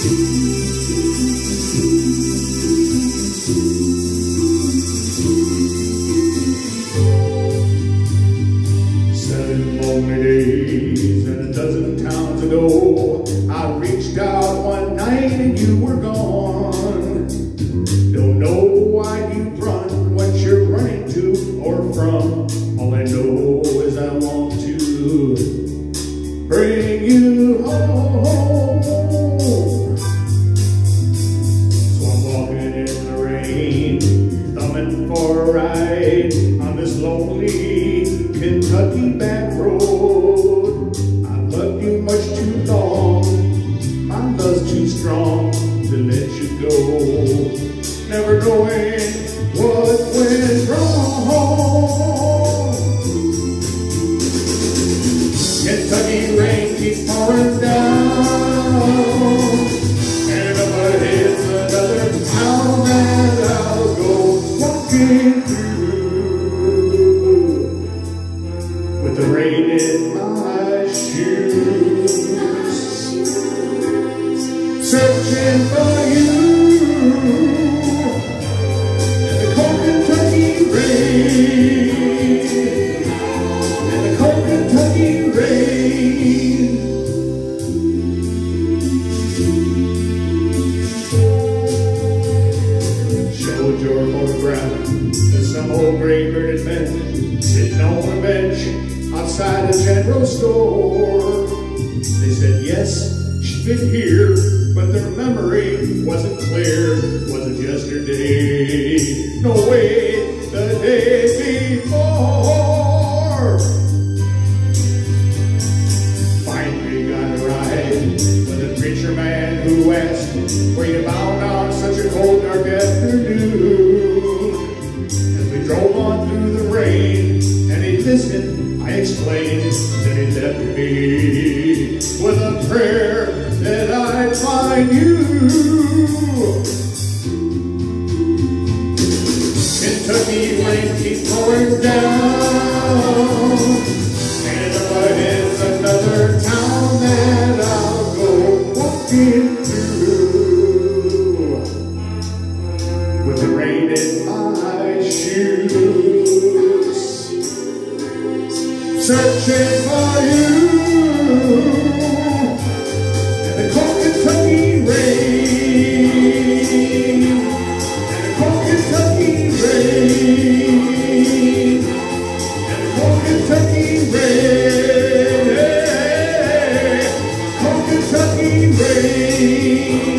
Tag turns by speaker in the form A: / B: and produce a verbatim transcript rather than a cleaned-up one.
A: Seven lonely days and a dozen towns ago, I reached out one night and you were gone. Don't know why you've run, what you're running to or from. All I know is I want to bring you home. So I'm walking in the rain, thumbing for a ride on this lonely Kentucky back road. I've loved you much too long, my love's too strong to let you go. Never knowing what went wrong. Kentucky rain keeps pouring down, and up ahead's another town that I'll go walking through, with the rain in my shoes, searching for you. Showed your photograph to some old gray-bearded men sitting on a bench outside a general store. They said yes, she'd been here, but their memory wasn't clear. Was it yesterday? No way, the day before. Finally got a ride with a preacher man who asked where you bound on such a cold, dark afternoon. As we drove on through the rain and he listened, I explained, then he left me with a prayer that I'd find you. Kentucky rain keeps pouring down, and up ahead's another town that I'll go walking through, with the rain in my shoes, searching for you, and the cold Kentucky rain, and the cold Kentucky rain, and the cold Kentucky rain, cold Kentucky rain.